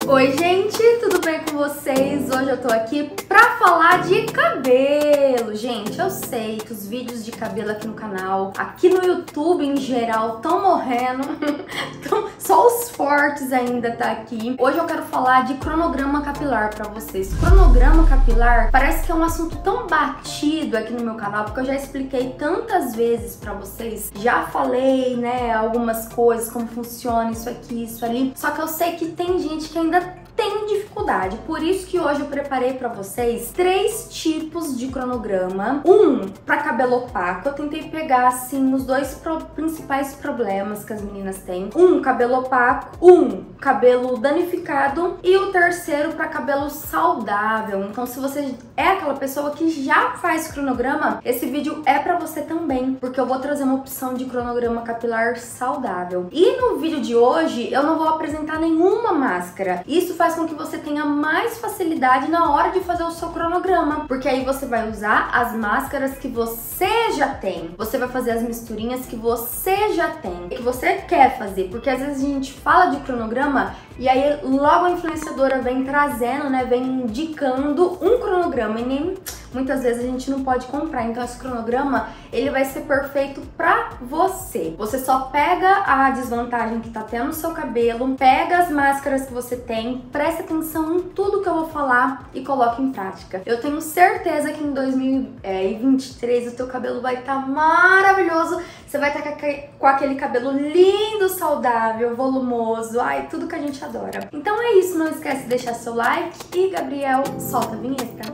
Oi gente, tudo bem com vocês? Hoje eu tô aqui pra falar de cabelo. Gente, eu sei que os vídeos de cabelo aqui no canal, aqui no YouTube em geral, estão morrendo. Só os fortes ainda tá aqui. Hoje eu quero falar de cronograma capilar pra vocês. Cronograma capilar parece que é um assunto tão batido aqui no meu canal, porque eu já expliquei tantas vezes pra vocês. Já falei, né, algumas coisas, como funciona isso aqui, isso ali. Só que eu sei que tem gente que ainda tem dificuldade, por isso que hoje eu preparei pra vocês 3 tipos de cronograma. Um pra cabelo opaco, eu tentei pegar assim os dois principais problemas que as meninas têm. Um cabelo opaco, um cabelo danificado e o terceiro pra cabelo saudável. Então se você é aquela pessoa que já faz cronograma, esse vídeo é pra você também, porque eu vou trazer uma opção de cronograma capilar saudável. E no vídeo de hoje eu não vou apresentar nenhuma máscara. Isso faz com que você tenha mais facilidade na hora de fazer o seu cronograma, porque aí você vai usar as máscaras que você já tem, você vai fazer as misturinhas que você já tem, que você quer fazer, porque às vezes a gente fala de cronograma e aí logo a influenciadora vem trazendo, né, vem indicando um cronograma e nem... muitas vezes a gente não pode comprar, então esse cronograma ele vai ser perfeito pra você. Você só pega a desvantagem que tá tendo no seu cabelo, pega as máscaras que você tem, presta atenção em tudo que eu vou falar e coloca em prática. Eu tenho certeza que em 2023 o teu cabelo vai estar maravilhoso, você vai estar com aquele cabelo lindo, saudável, volumoso, ai, tudo que a gente adora. Então é isso, não esquece de deixar seu like e, Gabriel, solta a vinheta.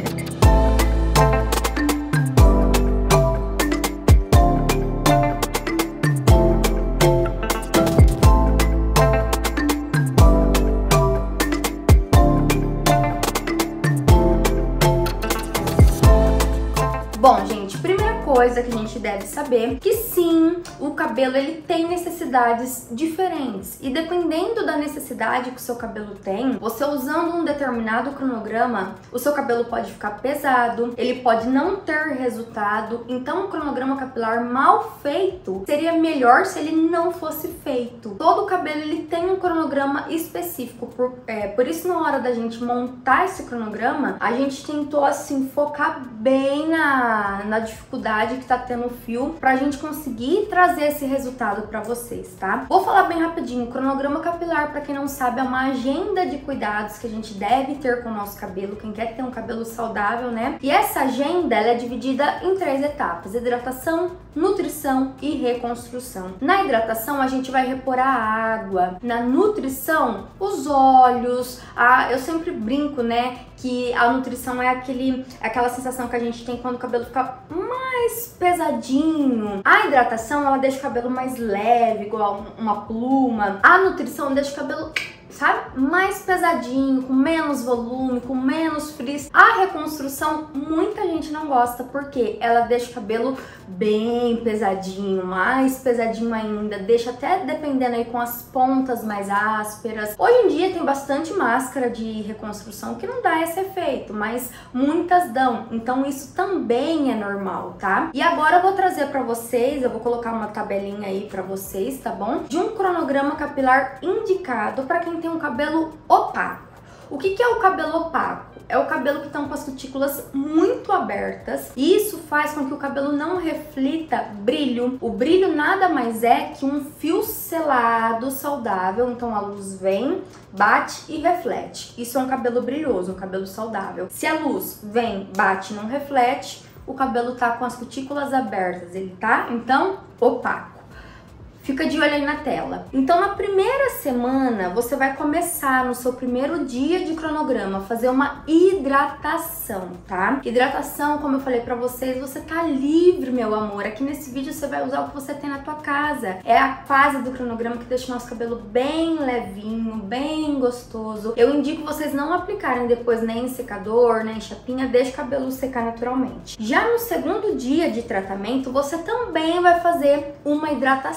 Bom, gente, primeira coisa que a gente deve saber que sim, o cabelo ele tem necessidades diferentes e dependendo da necessidade que o seu cabelo tem, você usando um determinado cronograma, o seu cabelo pode ficar pesado, ele pode não ter resultado, então um cronograma capilar mal feito seria melhor se ele não fosse feito. Todo o cabelo ele tem um cronograma específico, por isso na hora da gente montar esse cronograma, a gente tentou assim focar bem na dificuldade que tá tendo o fio pra gente conseguir trazer esse resultado pra vocês, tá? Vou falar bem rapidinho. O cronograma capilar, pra quem não sabe, é uma agenda de cuidados que a gente deve ter com o nosso cabelo, quem quer ter um cabelo saudável, né? E essa agenda, ela é dividida em 3 etapas: hidratação, nutrição e reconstrução. Na hidratação, a gente vai repor a água. Na nutrição, os óleos. Eu sempre brinco, né, que a nutrição é aquela sensação que a gente tem quando o cabelo fica mais pesadinho. A hidratação, ela deixa o cabelo mais leve, igual uma pluma. A nutrição deixa o cabelo, sabe, mais pesadinho, com menos volume, com menos frizz. A reconstrução, muita gente não gosta, porque ela deixa o cabelo bem pesadinho, mais pesadinho ainda, deixa até dependendo aí com as pontas mais ásperas. Hoje em dia tem bastante máscara de reconstrução que não dá esse efeito, mas muitas dão, então isso também é normal, tá? E agora eu vou trazer pra vocês, eu vou colocar uma tabelinha aí pra vocês, tá bom? De um cronograma capilar indicado pra quem tem um cabelo opaco. O que é o cabelo opaco? É o cabelo que estão com as cutículas muito abertas e isso faz com que o cabelo não reflita brilho. O brilho nada mais é que um fio selado saudável, então a luz vem, bate e reflete. Isso é um cabelo brilhoso, um cabelo saudável. Se a luz vem, bate e não reflete, o cabelo tá com as cutículas abertas, ele tá, então, opaco. Fica de olho aí na tela. Então, na primeira semana, você vai começar no seu primeiro dia de cronograma, fazer uma hidratação, tá? Hidratação, como eu falei pra vocês, você tá livre, meu amor. Aqui nesse vídeo você vai usar o que você tem na tua casa. É a fase do cronograma que deixa o nosso cabelo bem levinho, bem gostoso. Eu indico vocês não aplicarem depois nem em secador, nem em chapinha, deixa o cabelo secar naturalmente. Já no segundo dia de tratamento, você também vai fazer uma hidratação.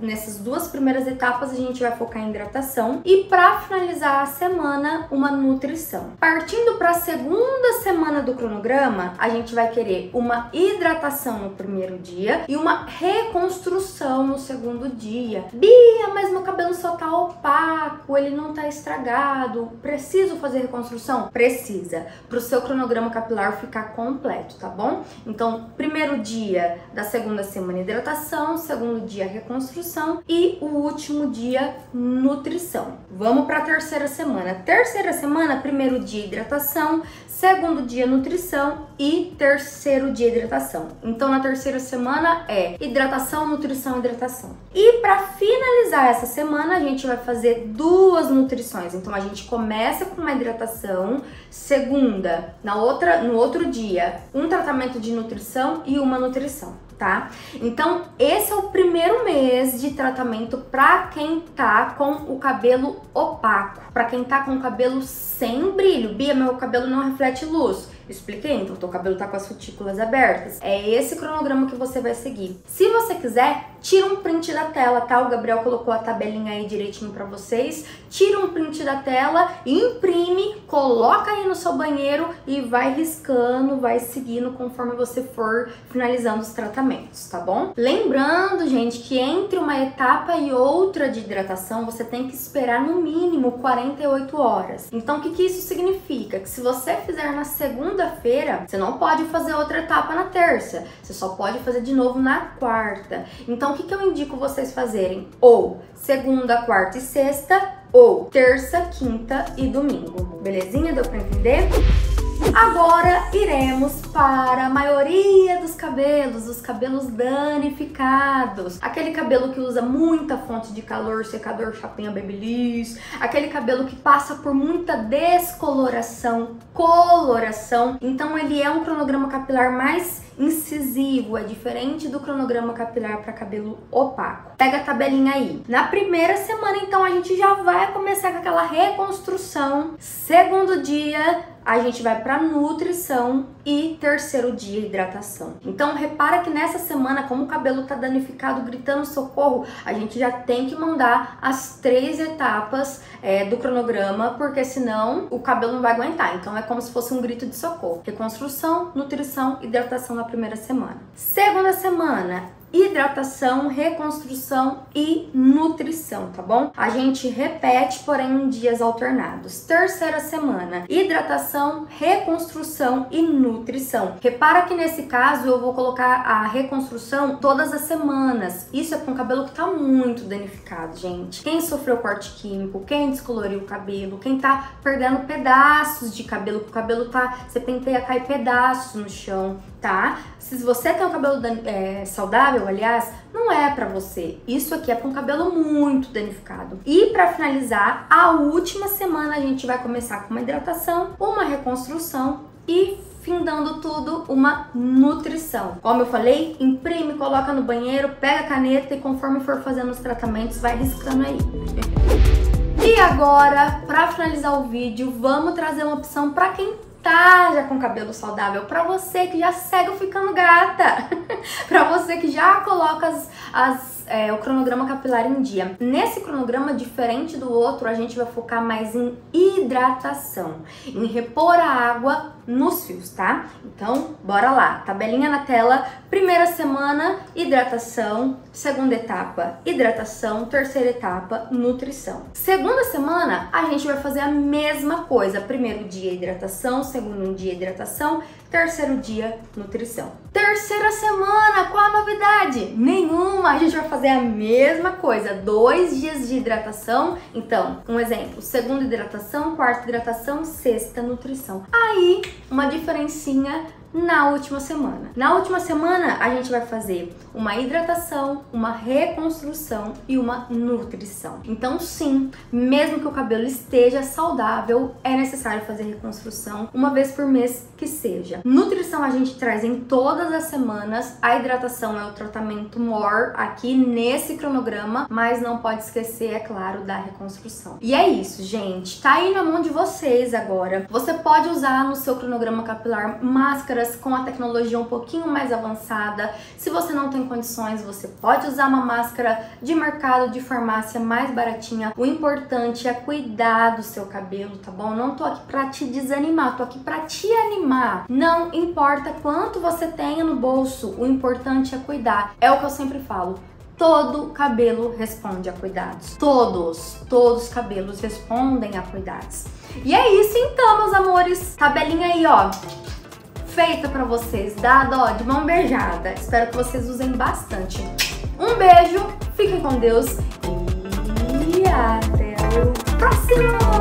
nessas duas primeiras etapas a gente vai focar em hidratação e para finalizar a semana, uma nutrição. Partindo para a segunda semana do cronograma, a gente vai querer uma hidratação no primeiro dia e uma reconstrução no segundo dia. Bia, mas meu cabelo só tá opaco, ele não tá estragado, preciso fazer reconstrução? Precisa, para o seu cronograma capilar ficar completo, tá bom? Então, primeiro dia da segunda semana, hidratação, segundo dia, reconstrução e o último dia, nutrição. Vamos para a terceira semana. Terceira semana, primeiro dia, hidratação, segundo dia, nutrição e terceiro dia, hidratação. Então, na terceira semana é hidratação, nutrição, hidratação. E para finalizar essa semana, a gente vai fazer duas nutrições. Então, a gente começa com uma hidratação, segunda, no outro dia, um tratamento de nutrição e uma nutrição, tá? Então, esse é o primeiro mês de tratamento para quem tá com o cabelo opaco, para quem tá com o cabelo sem brilho. Bia, meu cabelo não reflete luz. Expliquei, então o teu cabelo tá com as cutículas abertas. É esse cronograma que você vai seguir. Se você quiser, tira um print da tela, tá? O Gabriel colocou a tabelinha aí direitinho pra vocês. Tira um print da tela, imprime, coloca aí no seu banheiro e vai riscando, vai seguindo conforme você for finalizando os tratamentos, tá bom? Lembrando, gente, que entre uma etapa e outra de hidratação, você tem que esperar no mínimo 48 horas. Então, o que isso significa? Que se você fizer na segunda-feira, você não pode fazer outra etapa na terça. Você só pode fazer de novo na quarta. Então, o que eu indico vocês fazerem? Ou segunda, quarta e sexta, ou terça, quinta e domingo. Belezinha? Deu pra entender? Agora iremos para a maioria dos cabelos, os cabelos danificados. Aquele cabelo que usa muita fonte de calor, secador, chapinha Babyliss. Aquele cabelo que passa por muita descoloração, coloração. Então ele é um cronograma capilar mais incisivo, é diferente do cronograma capilar para cabelo opaco. Pega a tabelinha aí. Na primeira semana, então, a gente já vai começar com aquela reconstrução. Segundo dia, a gente vai para nutrição e terceiro dia, hidratação. Então, repara que nessa semana, como o cabelo tá danificado, gritando socorro, a gente já tem que mandar as 3 etapas do cronograma, porque senão o cabelo não vai aguentar. Então, é como se fosse um grito de socorro. Reconstrução, nutrição, hidratação na primeira semana. Segunda semana, hidratação, reconstrução e nutrição, tá bom? A gente repete, porém em dias alternados. Terceira semana, hidratação, reconstrução e nutrição. Repara que nesse caso eu vou colocar a reconstrução todas as semanas. Isso é com o cabelo que tá muito danificado, gente. Quem sofreu corte químico, quem descoloriu o cabelo, quem tá perdendo pedaços de cabelo, que o cabelo tá, você penteia, cai pedaços no chão, tá? Se você tem um cabelo saudável, aliás, não é pra você. Isso aqui é pra um cabelo muito danificado. E pra finalizar, a última semana a gente vai começar com uma hidratação, uma reconstrução e findando tudo, uma nutrição. Como eu falei, imprime, coloca no banheiro, pega a caneta e conforme for fazendo os tratamentos, vai riscando aí. E agora, pra finalizar o vídeo, vamos trazer uma opção pra quem tá já com cabelo saudável, pra você que já segue o Ficando Gata, pra você que já coloca o cronograma capilar em dia. Nesse cronograma, diferente do outro, a gente vai focar mais em hidratação, em repor a água nos fios, tá? Então, bora lá. Tabelinha na tela. Primeira semana, hidratação. Segunda etapa, hidratação. Terceira etapa, nutrição. Segunda semana, a gente vai fazer a mesma coisa. Primeiro dia, hidratação. Segundo dia, hidratação. Terceiro dia, nutrição. Terceira semana, qual a novidade? Nenhuma! A gente vai fazer a mesma coisa, 2 dias de hidratação. Então, um exemplo, segunda hidratação, quarta hidratação, sexta nutrição. Aí, uma diferencinha na última semana. Na última semana, a gente vai fazer uma hidratação, uma reconstrução e uma nutrição. Então, sim, mesmo que o cabelo esteja saudável, é necessário fazer reconstrução uma vez por mês que seja. Nutrição a gente traz em todas as semanas. A hidratação é o tratamento maior aqui nesse cronograma, mas não pode esquecer, é claro, da reconstrução. E é isso, gente. Tá aí na mão de vocês agora. Você pode usar no seu cronograma capilar máscara máscaras com a tecnologia um pouquinho mais avançada. Se você não tem condições, você pode usar uma máscara de mercado, de farmácia mais baratinha. O importante é cuidar do seu cabelo, tá bom? Não tô aqui pra te desanimar, tô aqui pra te animar. Não importa quanto você tenha no bolso, o importante é cuidar. É o que eu sempre falo. Todo cabelo responde a cuidados. Todos os cabelos respondem a cuidados. E é isso então, meus amores. Tabelinha aí, ó, feita pra vocês, dada, ó, de mão beijada. Espero que vocês usem bastante. Um beijo, fiquem com Deus e até o próximo!